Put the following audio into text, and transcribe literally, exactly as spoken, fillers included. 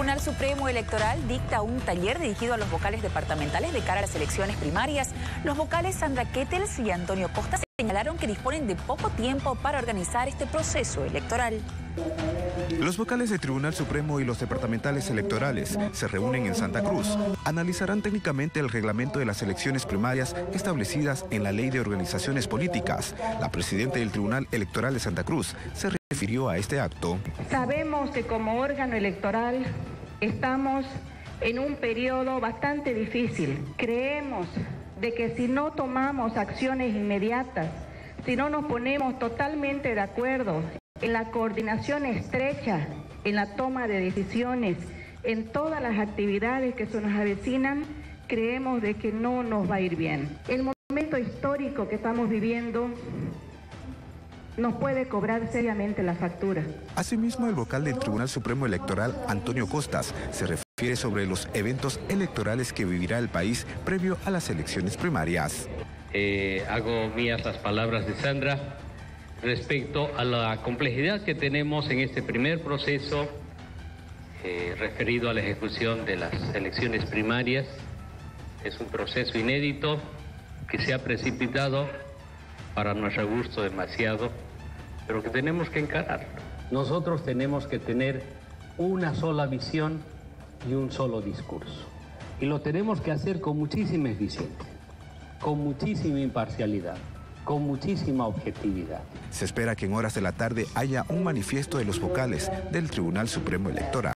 Tribunal Supremo Electoral dicta un taller dirigido a los vocales departamentales de cara a las elecciones primarias. Los vocales Sandra Kettels y Antonio Costas señalaron que disponen de poco tiempo para organizar este proceso electoral. Los vocales del Tribunal Supremo y los departamentales electorales se reúnen en Santa Cruz. Analizarán técnicamente el reglamento de las elecciones primarias establecidas en la Ley de Organizaciones Políticas. La presidenta del Tribunal Electoral de Santa Cruz se refirió a este acto. Sabemos que como órgano electoral estamos en un periodo bastante difícil. Creemos de que si no tomamos acciones inmediatas, si no nos ponemos totalmente de acuerdo en la coordinación estrecha, en la toma de decisiones, en todas las actividades que se nos avecinan, creemos de que no nos va a ir bien. El momento histórico que estamos viviendo nos puede cobrar seriamente la factura. Asimismo, el vocal del Tribunal Supremo Electoral, Antonio Costas, se refiere sobre los eventos electorales que vivirá el país previo a las elecciones primarias. Eh, hago mías las palabras de Sandra respecto a la complejidad que tenemos en este primer proceso eh, referido a la ejecución de las elecciones primarias. Es un proceso inédito que se ha precipitado, para nuestro gusto, demasiado, pero que tenemos que encarar. Nosotros tenemos que tener una sola visión y un solo discurso. Y lo tenemos que hacer con muchísima eficiencia, con muchísima imparcialidad, con muchísima objetividad. Se espera que en horas de la tarde haya un manifiesto de los vocales del Tribunal Supremo Electoral.